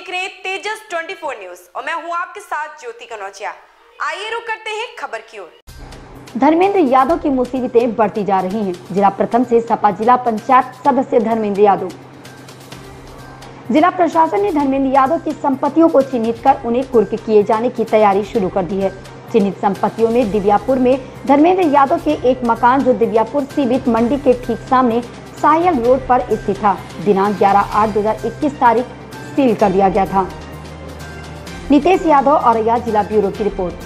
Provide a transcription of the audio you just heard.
देख रहे हैं तेजस 24 न्यूज और मैं हूं आपके साथ ज्योति कनौजिया। आइए रुक करते हैं खबर की ओर। धर्मेंद्र यादव की मुसीबतें बढ़ती जा रही हैं। जिला प्रथम से सपा जिला पंचायत सदस्य धर्मेंद्र यादव। जिला प्रशासन ने धर्मेंद्र यादव की संपत्तियों को चिन्हित कर उन्हें कुर्क किए जाने की तैयारी शुरू कर दी है। चिन्हित संपत्तियों में दिव्यापुर में धर्मेंद्र यादव के एक मकान जो दिव्यापुर सीबित मंडी के ठीक सामने सायल रोड पर स्थित था, दिनांक 11/8/2021 तारीख सील कर दिया गया था। नितेश यादव, औरैया जिला ब्यूरो की रिपोर्ट।